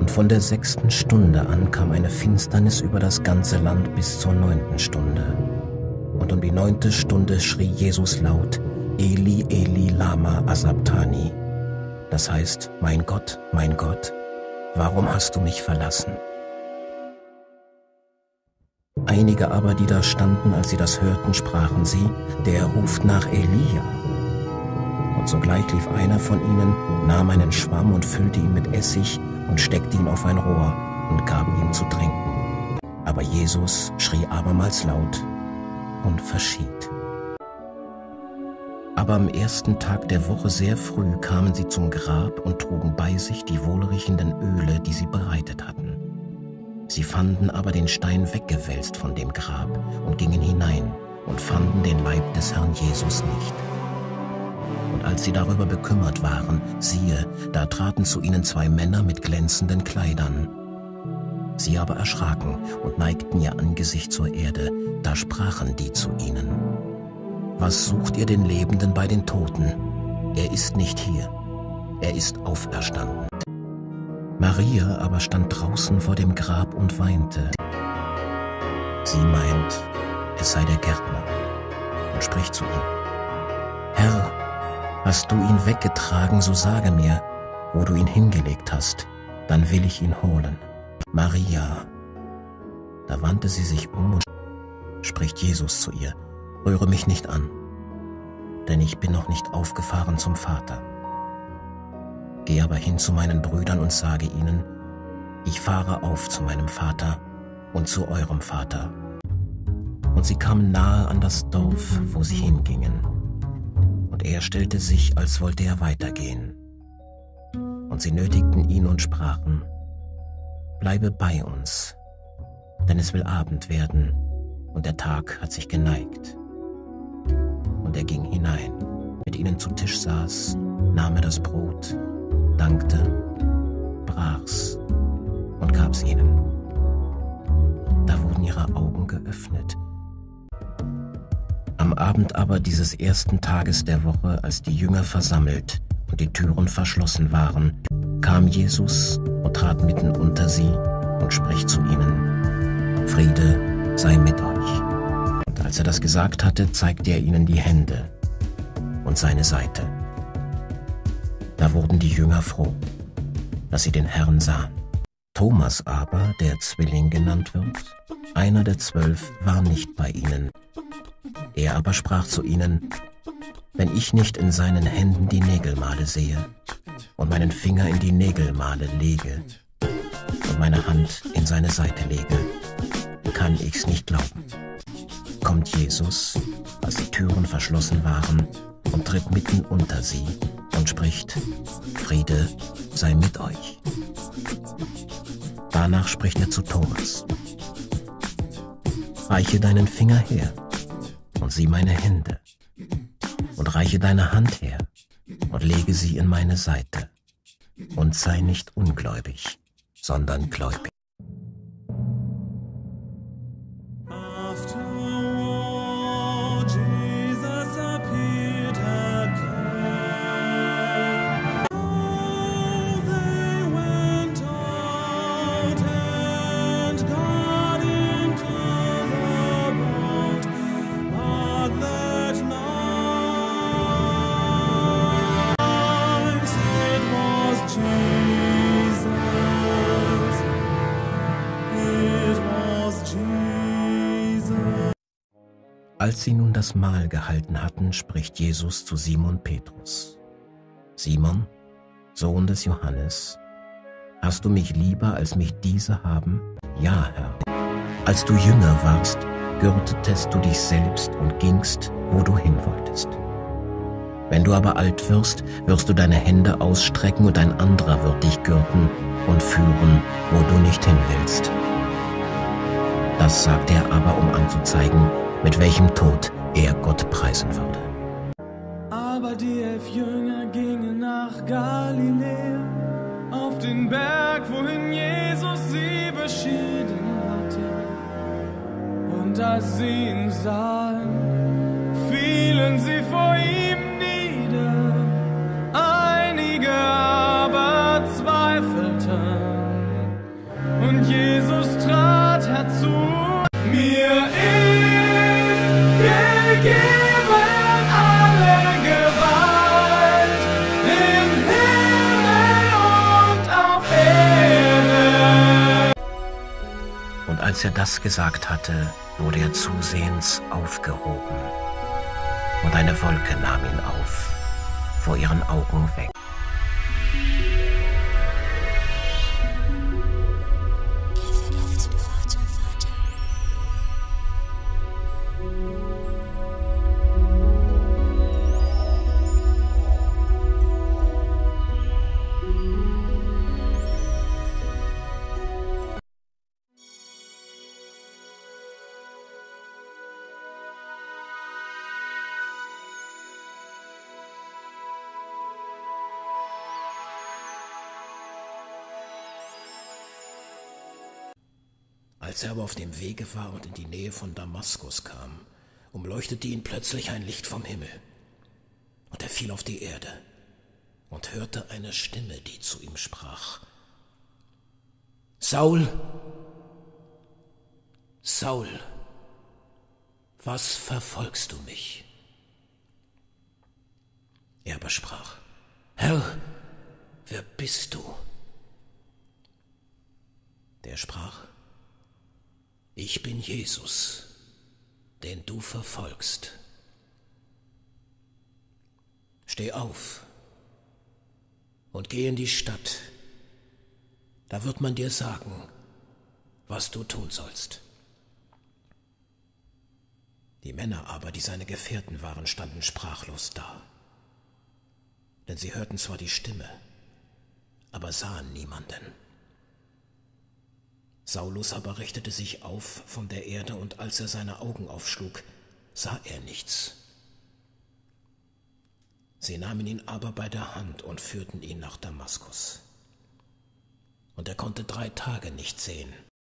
Und von der 6. Stunde an kam eine Finsternis über das ganze Land bis zur 9. Stunde. Und um die 9. Stunde schrie Jesus laut, Eli, Eli, lama asabtani. Das heißt, mein Gott, warum hast du mich verlassen? Einige aber, die da standen, als sie das hörten, sprachen sie, der ruft nach Elia. Und sogleich lief einer von ihnen, nahm einen Schwamm und füllte ihn mit Essig und steckte ihn auf ein Rohr und gab ihm zu trinken. Aber Jesus schrie abermals laut und verschied. Aber am 1. Tag der Woche sehr früh kamen sie zum Grab und trugen bei sich die wohlriechenden Öle, die sie bereitet hatten. Sie fanden aber den Stein weggewälzt von dem Grab und gingen hinein und fanden den Leib des Herrn Jesus nicht. Und als sie darüber bekümmert waren, siehe, da traten zu ihnen 2 Männer mit glänzenden Kleidern. Sie aber erschraken und neigten ihr Angesicht zur Erde, da sprachen die zu ihnen: Was sucht ihr den Lebenden bei den Toten? Er ist nicht hier, er ist auferstanden. Maria aber stand draußen vor dem Grab und weinte. Sie meint, es sei der Gärtner, und spricht zu ihm: Herr, hast du ihn weggetragen, so sage mir, wo du ihn hingelegt hast, dann will ich ihn holen. Maria. Da wandte sie sich um und spricht Jesus zu ihr: Rühre mich nicht an, denn ich bin noch nicht aufgefahren zum Vater. Geh aber hin zu meinen Brüdern und sage ihnen, ich fahre auf zu meinem Vater und zu eurem Vater. Und sie kamen nahe an das Dorf, wo sie hingingen. Und er stellte sich, als wollte er weitergehen. Und sie nötigten ihn und sprachen: Bleibe bei uns, denn es will Abend werden, und der Tag hat sich geneigt. Und er ging hinein, mit ihnen zu Tisch saß, nahm er das Brot, dankte, brach's und gab's ihnen. Da wurden ihre Augen geöffnet. Am Abend aber dieses 1. Tages der Woche, als die Jünger versammelt und die Türen verschlossen waren, kam Jesus und trat mitten unter sie und spricht zu ihnen: Friede sei mit euch. Und als er das gesagt hatte, zeigte er ihnen die Hände und seine Seite. Da wurden die Jünger froh, dass sie den Herrn sahen. Thomas aber, der Zwilling genannt wird, einer der 12, war nicht bei ihnen. Er aber sprach zu ihnen: Wenn ich nicht in seinen Händen die Nägelmale sehe und meinen Finger in die Nägelmale lege und meine Hand in seine Seite lege, kann ich's nicht glauben. Kommt Jesus, als die Türen verschlossen waren, und tritt mitten unter sie und spricht: Friede sei mit euch. Danach spricht er zu Thomas: Reiche deinen Finger her und sieh meine Hände, und reiche deine Hand her und lege sie in meine Seite, und sei nicht ungläubig, sondern gläubig. Als sie nun das Mahl gehalten hatten, spricht Jesus zu Simon Petrus: Simon, Sohn des Johannes, hast du mich lieber, als mich diese haben? Ja, Herr. Als du jünger warst, gürtetest du dich selbst und gingst, wo du hin wolltest. Wenn du aber alt wirst, wirst du deine Hände ausstrecken und ein anderer wird dich gürten und führen, wo du nicht hin willst. Das sagte er aber, um anzuzeigen, mit welchem Tod er Gott preisen würde. Aber die 11 Jünger gingen nach Galiläa, auf den Berg, wohin Jesus sie beschieden hatte. Und als sie ihn sahen, fielen sie vor ihm nieder. Einige aber zweifelten. geben alle Gewalt im Himmel und auf Erden. Und als er das gesagt hatte, wurde er zusehends aufgehoben, und eine Wolke nahm ihn auf, vor ihren Augen weg. Als er aber auf dem Wege war und in die Nähe von Damaskus kam, umleuchtete ihn plötzlich ein Licht vom Himmel. Und er fiel auf die Erde und hörte eine Stimme, die zu ihm sprach: Saul, Saul, was verfolgst du mich? Er aber sprach: Herr, wer bist du? Der sprach: Ich bin Jesus, den du verfolgst. Steh auf und geh in die Stadt, da wird man dir sagen, was du tun sollst. Die Männer aber, die seine Gefährten waren, standen sprachlos da, denn sie hörten zwar die Stimme, aber sahen niemanden. Saulus aber richtete sich auf von der Erde, und als er seine Augen aufschlug, sah er nichts. Sie nahmen ihn aber bei der Hand und führten ihn nach Damaskus. Und er konnte 3 Tage nicht sehen,